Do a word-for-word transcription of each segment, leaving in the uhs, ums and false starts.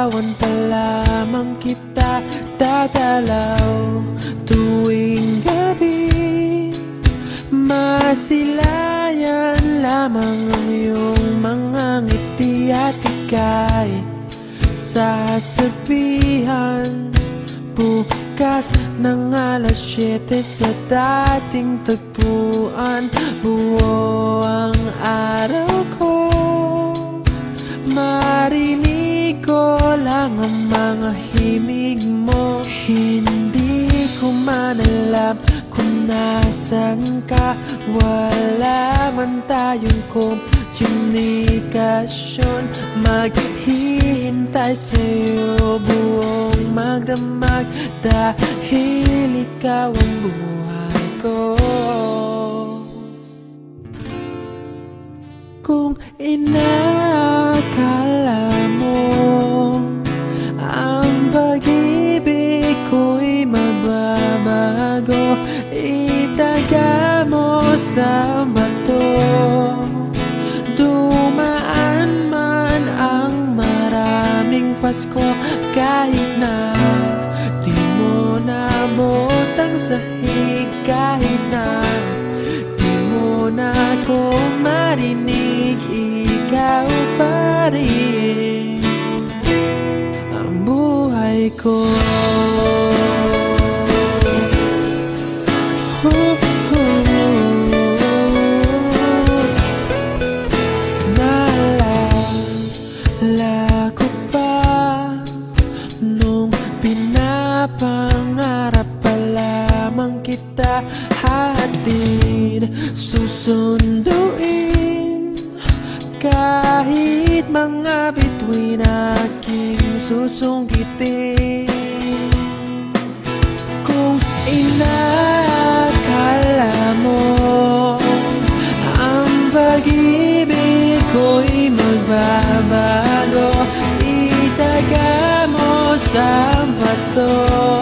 Liligawan pa lamang kita dadalaw tuwing gabi. Masilayan lamang ang iyong mga ngiti at ika'y sasabihan bukas ng alas siyete sa dating tagpuan. Buo ang araw ko, marinig ko lang ang mga himig mo. Hindi ko man alam kung nasan ka, wala man tayong komunikasyon. Maghihintay sa'yo buong magdamag dahil ikaw ang buhay ko. Kung inakala mo ang pag-ibig ko'y mababago, itaga mo sa bato. Dumaan man ang maraming Pasko, kahit na di mo naabot ang sahig, kahit na di mo na ako marinig, ikaw pa rin ang buhay ko. Naalala ko pa nung pinapangarap pa lamang kita, hatid susunduin kahit mga bituin aking susungkitin. Kung inakala mo ang pag-ibig ko'y magbabago, itaga mo sa bato.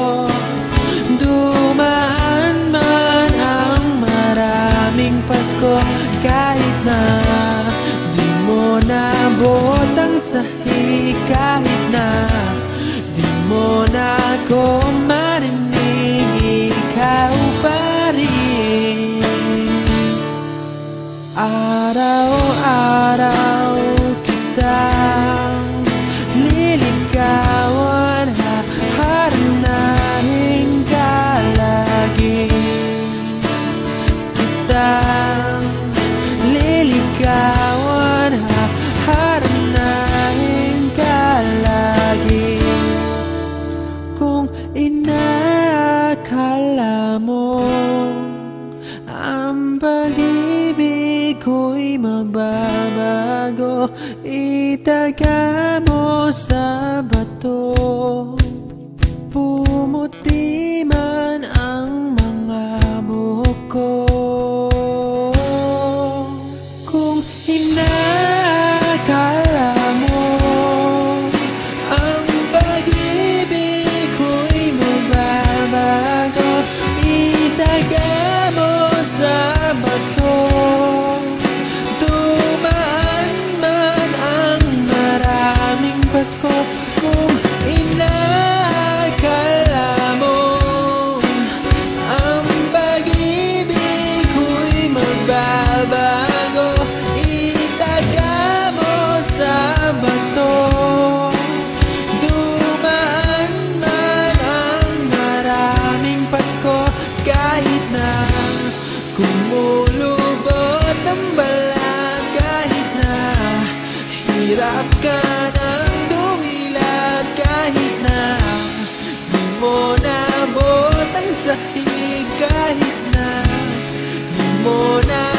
Dumaan man ang maraming Pasko, kahit na di mo naabot ang sahig, kahit na di mo na ako marinig, ikaw pa rin. Araw-araw kitang liligawan, haharanahin ka lagi. Kitang liligawan, haharanahin ka lagi. Kung inakala mo ang pag-ibig ko'y magbabago, itaga mo sa bato. Pumuti man ang mga buhok ko. Kung inakala mo ang pag-ibig ko'y magbabago, itaga mo sa bato. Dumaan man ang maraming Pasko, kung inakala mo ang pag-ibig ko'y magbabago, itaga mo sa bato. Dumaan man ang maraming Pasko, kahit na kumulubot ang balat, kahit na hirap ka ng dumilat, kahit na di mo naabot ang sahig, kahit na di mo na